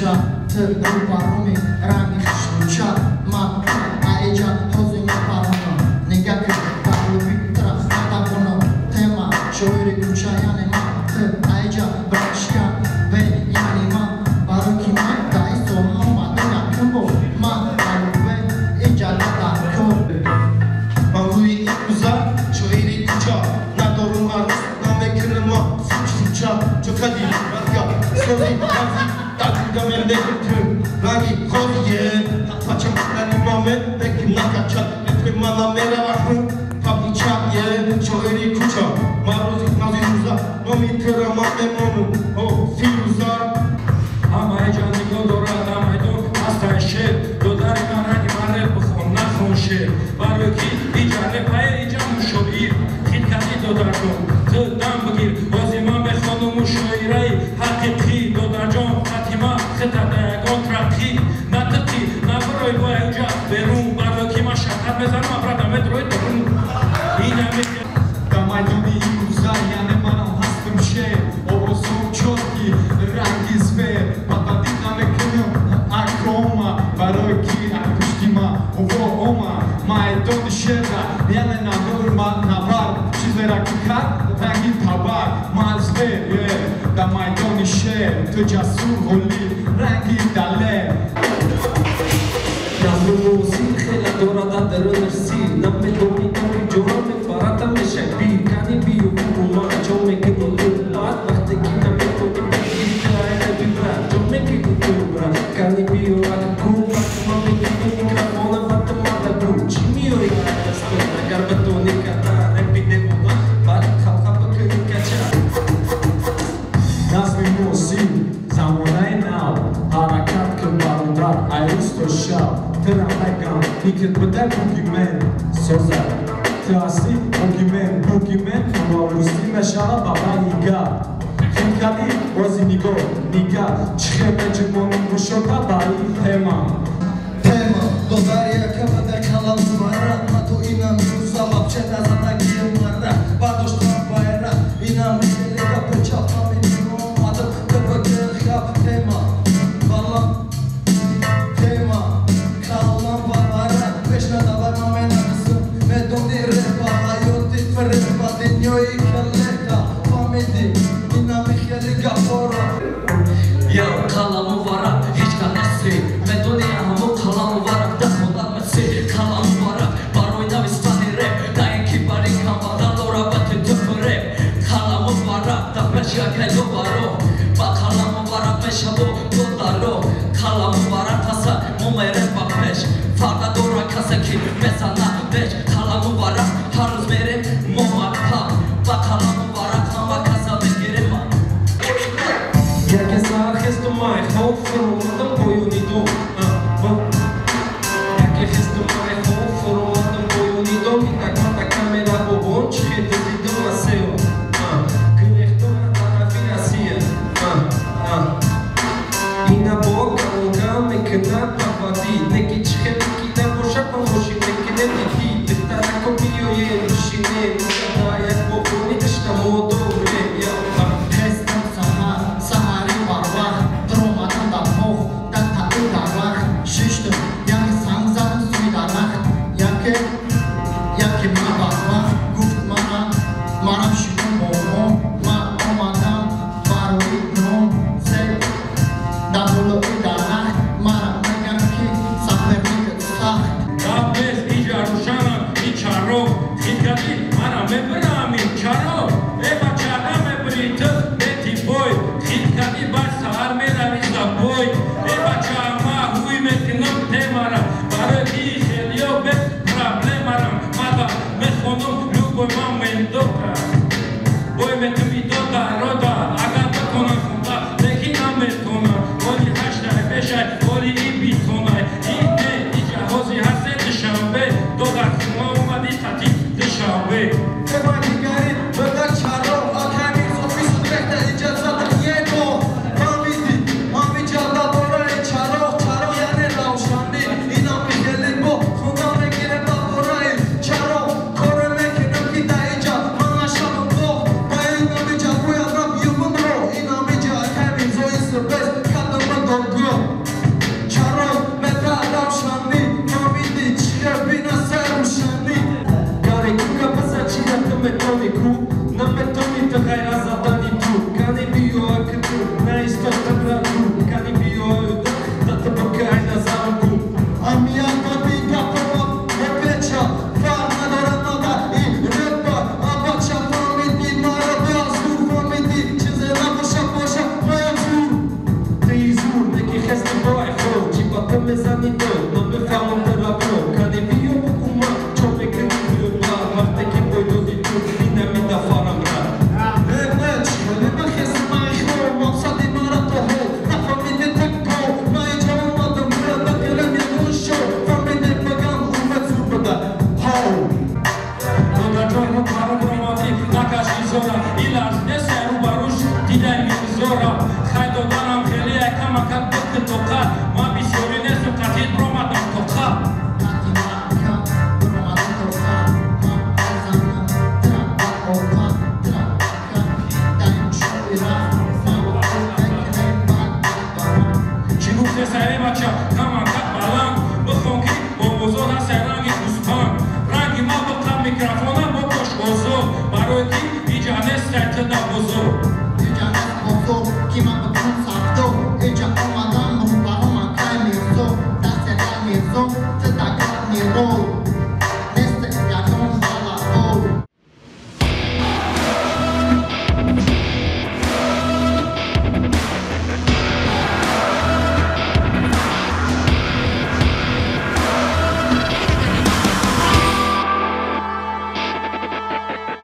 Lucha, te ruparumi, rami lucha, ma aeja hozima parano, negaki taluitra nadabono, tema shoiri lucha yani ma, te aeja brashka, ve yani ma, baruki ma, dai sono ma, dena kumbo, ma alube, eja lata ko. Mangui ikuza, shoiri lucha, nadoruma, namekirma, lucha, chokadi, ratka, sozi, razi. Gamende götür, ragi koye, paçam nani mame, bekim nakaçat, bekim mana merahı, papiçaye, çoğeri kuça, maruzi naziruza, nomi terama emonu, o firuza. Ama heyecanlı kodora damaydo, hasta şer, dodari marani mare bkhon nakhon şer, baroki icane paye ican şoir, khilkati dodarjon, tıdam bgir, ozima bekhonu muşoirai, haqiqi dodarjon. Xetade kontrati natati nabroy boyja berum baroki ma shaqat bezanam abrada metroy dorun inami damaydomi imruzai yani manam hastim she obrosom chotki rangi zver patadiname kenyo akroma baroki akushtima ovo oma maedon sheda yani nanorma navar chizera kikar rangi tabar malzver damaydomi she to jasur holi rangi dale Yazlı muzik khela dorada dernersi namme doni kami johame farata me shakbi kani bi ukuma jome ke bat vakte ki namme doni bigiri kaina bibra jome ke ukuma kani bi ukuma mame ki mikrofona vatta mata bu chimiori asto agar batoni kata repide bola bat khalqa bakri kacha Yazlı muzik zamonai now harakat ke barundar ayusto shab Teramegan, nikit bedel bugimen Sozar Teasi bugimen Marusti meshara baba niga Khinkali ozi nigo Niga Chkheme jimoni mushota bari tema Tema, dozariya kabada kalan mara, mato inam yuza mapcheta zata giyemara, badosh bayra, inam selega pechapa menino, mato kabada khab tema, balam tema, kalan babara, peshna dabar mamena kısım, medoni repa, hayoti ferrepa, dinyoyi kelleka, famedi, inam kheliga fora. Ya kalamı vara hiç kanesi medoni amu kalamı vara da kodamesi kalamı vara baroyna vistanire dayan ki bari kambada lora batı tüfre kalamı vara da peşya kelo varo ba kalamı vara peşabo dodaro kalamı vara tasa mumere bapeş farda dora kasaki mesana beş kalamı vara haruz mere moma pa ba kalamı vara kama kasa begirema Herkes arresta mais foram andam boiunido Herkes mais foram andam boiunido Minha conta câmera bobonte reduzido a seu Criatura da navinacia E na boca um game que dá pra vadir Neki tchê, neki dá bocha pra mochi, neki Kani bio aktu, na isto tabratu Kani bio öda, da te bakajna zamku Amijan dobiga prvo obeća Farma do ranoga i repa Abača famiti, narabja zvu famiti Čize naboša boša, moja zvu Te izur, neki hesti boj ho Čipa te me zanito, no me famom te rabro Kani bio bukuma, čovjek je bio bla Marte ki boj dodi tu, i ne mi da faram rad Već, nema hesti maj ho Mam sad i marato ho Na famiti tako, najđa umadom Grada vjerujem je mušo Famiti pagam uveć upada Ho Doda čorno paro promoti, nakaži zora Ilaž dese rubaruš, tidaj mi zora Hajdo da nam heli aj kama kad bukte toka Ma bi sjori nesu kad je promatom toka Çinukte serebaça, kama kat balan Bıkhonki, bobozoda se rangi kuspan Rangi ma bıkta mikrofona boboş ozo Baroki, icane sertida bozo